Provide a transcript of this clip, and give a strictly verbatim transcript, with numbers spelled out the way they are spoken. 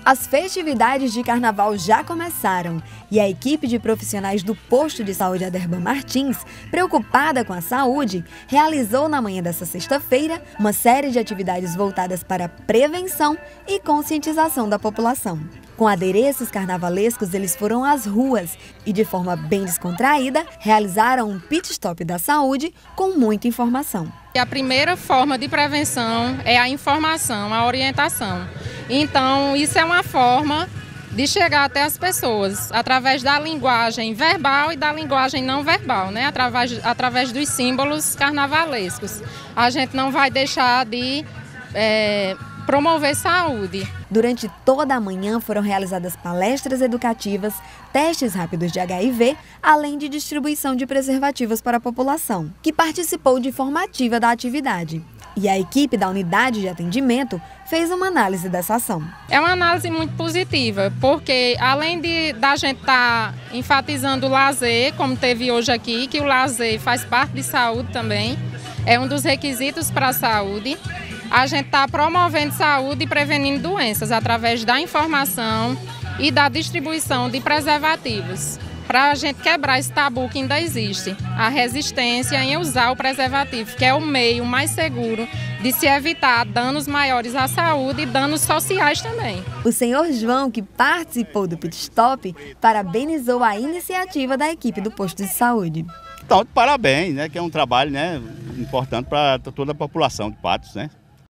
As festividades de carnaval já começaram e a equipe de profissionais do Posto de Saúde Aderban Martins, preocupada com a saúde, realizou na manhã desta sexta-feira uma série de atividades voltadas para a prevenção e conscientização da população. Com adereços carnavalescos, eles foram às ruas e, de forma bem descontraída, realizaram um pit stop da saúde com muita informação. A primeira forma de prevenção é a informação, a orientação. Então, isso é uma forma de chegar até as pessoas, através da linguagem verbal e da linguagem não verbal, né? através, através dos símbolos carnavalescos. A gente não vai deixar de é, promover saúde. Durante toda a manhã foram realizadas palestras educativas, testes rápidos de H I V, além de distribuição de preservativos para a população, que participou de forma ativa da atividade. E a equipe da unidade de atendimento fez uma análise dessa ação. É uma análise muito positiva, porque além de da gente estar tá enfatizando o lazer, como teve hoje aqui, que o lazer faz parte de saúde também, é um dos requisitos para a saúde, a gente está promovendo saúde e prevenindo doenças através da informação e da distribuição de preservativos, para a gente quebrar esse tabu que ainda existe, a resistência em usar o preservativo, que é o meio mais seguro de se evitar danos maiores à saúde e danos sociais também. O senhor João, que participou do pit stop, parabenizou a iniciativa da equipe do posto de saúde. Então, parabéns, né, que é um trabalho, né, importante para toda a população de Patos, né?